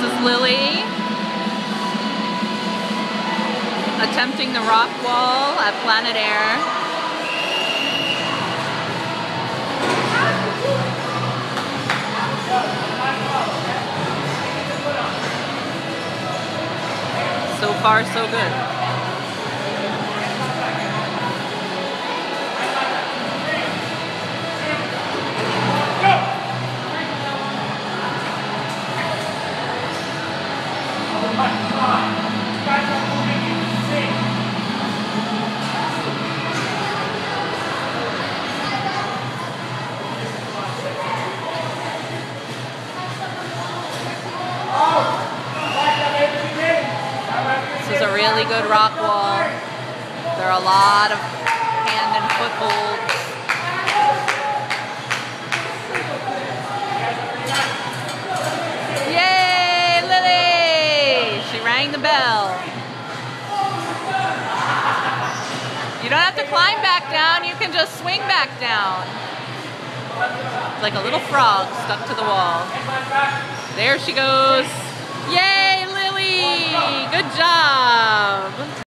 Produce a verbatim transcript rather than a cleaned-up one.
is Lily attempting the rock wall at Planet Air. So far, so good. This is a really good rock wall. There are a lot of hand and foot holds. Yay, Lily! She rang the bell. You don't have to climb back down, you can just swing back down. It's like a little frog stuck to the wall. There she goes. Yay, Lily! Good job!